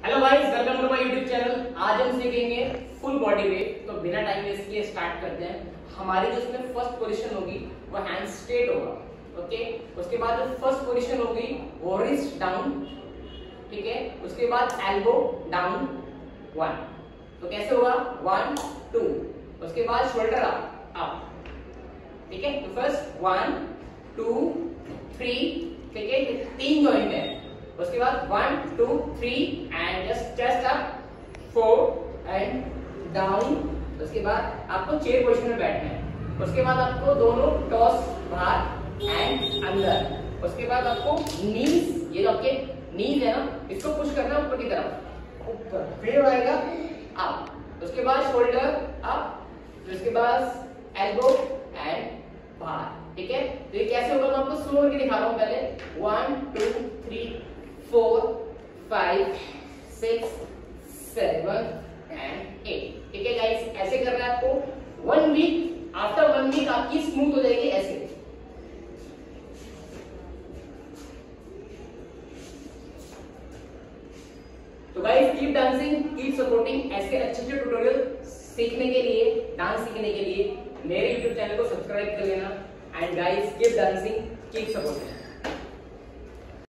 Hello guys, welcome to my YouTube channel. आज हम सीखेंगे फुल बॉडी वेट। तो बिना टाइम वेस्ट किए स्टार्ट करते हैं। हमारी जो इसमें फर्स्ट पोजीशन होगी वो हैंड स्ट्रेट होगा, ओके। उसके बाद जो फर्स्ट पोजीशन होगी वो रिस्ट डाउन, ठीक है। उसके बाद एल्बो डाउन 1, तो कैसे होगा 1 2। उसके बाद शोल्डर अप, ठीक है। तो फर्स्ट 1 2 3, ठीक है। 3 जॉइंट है। उसके बाद 1 2 3 and just chest up 4 and down. उसके बाद आपको चेयर पोजीशन में बैठना है। उसके बाद आपको दोनों टॉस बाहर एंड अंदर। उसके बाद आपको नीज, ये जो आपके नीज है ना, इसको पुश करना है ऊपर की तरफ, ऊपर फिर आएगा अप। उसके बाद शोल्डर अप, उसके बाद एल्बो एंड बाहर, ठीक है। तो ये कैसे होगा मैं आपको स्लो करके दिखा रहा हूं। पहले 1 2 3 4 5 6 7 एंड 8, ठीक है गाइस। ऐसे करना है आपको 1 वीक। आफ्टर 1 वीक आपकी स्मूथ हो जाएगी ऐसे। तो guys keep dancing, keep supporting. ऐसे अच्छे अच्छे ट्यूटोरियल सीखने के लिए, डांस सीखने के लिए मेरे YouTube चैनल को सब्सक्राइब कर लेना। And guys keep dancing, keep supporting.